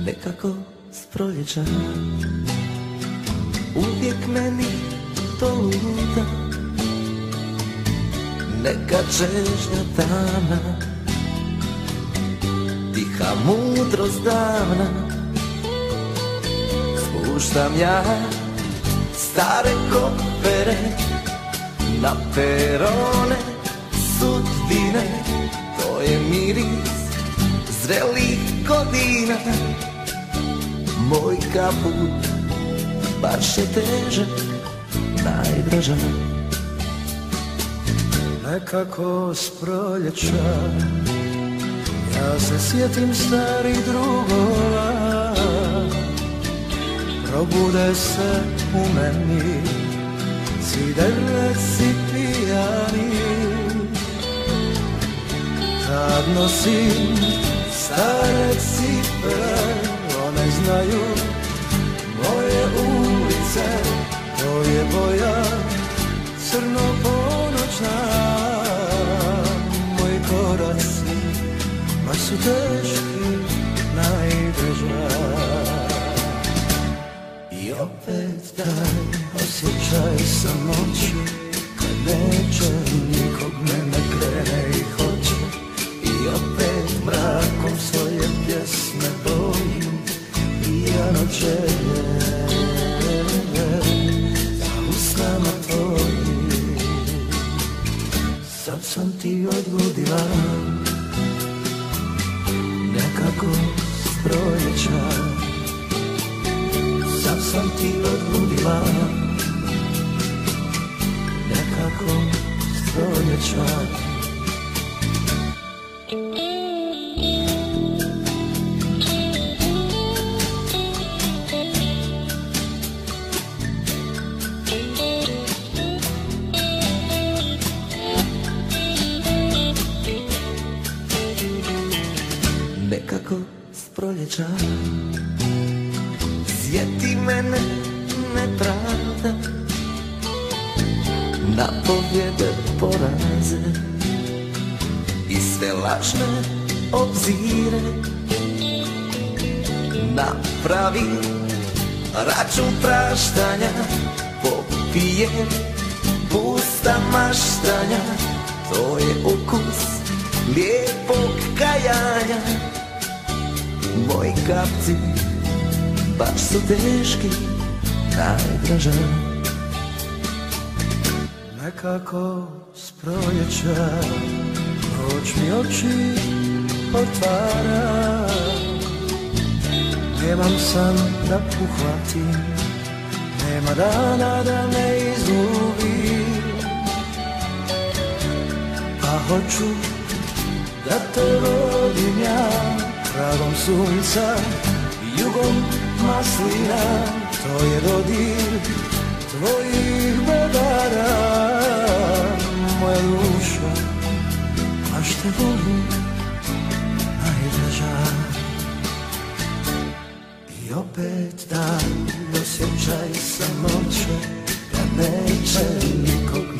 Nekako s proljeća uvijek meni to luta, neka čežnja tamna, tiha mudrost davna. Spuštam ja stare kopere na perone sudbine, to je miris zrelih godina. Moj kaput baš je težak, najdraža. Nekako s proljeća ja se sjetim starih drugova, probude se u meni cidereci pijani. Tad nosim stare cipele, one znaju moje ulice, to je boja crno-ponoćna. Moji koraci baš su teški, najdraža. I opet taj osjećaj samoće, kad neće nikog mene krene i hoće. I opet mrakom svoje pjesme bojim pijano će u snama tvojim. Sad sam ti odgudila, nekako s proljeća. Sad sam ti odgudila, nekako s proljeća. Nekako s proljeća sjeti mene nepravda, na pobjede poraze i sve lažne obzire. Napravi račun praštanja, popije pusta maštanja, to je ukus lijepog kajanja. Moji kapci baš su teški, najdraža. Nekako s proljeća noć mi oči otvara, nemam san da uhvatim, nema dana da me izgubim. A hoću da te vodim ja, tragom sunca, jugom maslina, to je dodir tvojih bedara. Moja duša, baš te volim, najdraža. I opet taj osjećaj samoće, da neće nikog